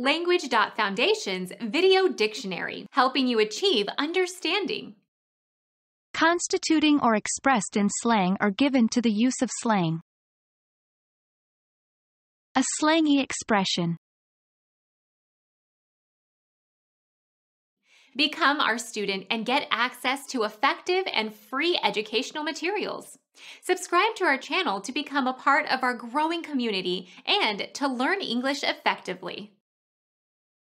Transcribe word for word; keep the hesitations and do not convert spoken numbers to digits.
Language.Foundation's Video Dictionary, helping you achieve understanding. Constituting or expressed in slang or given to the use of slang. A slangy expression. Become our student and get access to effective and free educational materials. Subscribe to our channel to become a part of our growing community and to learn English effectively.